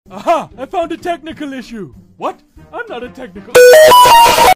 Aha! I found a technical issue. What? I'm not a technical.